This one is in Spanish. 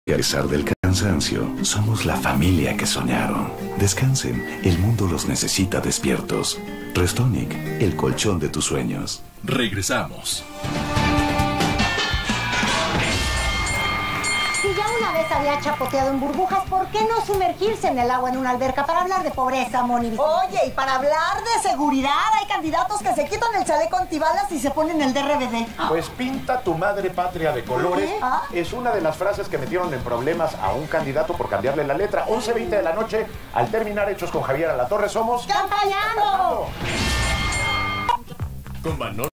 A pesar del cansancio, somos la familia que soñaron. Descansen, el mundo los necesita despiertos. Restonic, el colchón de tus sueños. Regresamos. Si ya una vez había chapoteado en burbujas, ¿por qué no sumergirse en el agua en una alberca para hablar de pobreza, Moni? Oye, y para hablar de seguridad, hay candidatos que se quitan el chaleco antibalas y se ponen el DRBD. Pues pinta tu madre patria de colores. ¿Qué? Es una de las frases que metieron en problemas a un candidato por cambiarle la letra. 11:20 de la noche, al terminar Hechos con Javier Alatorre, somos... ¡Campañando! Con Manolo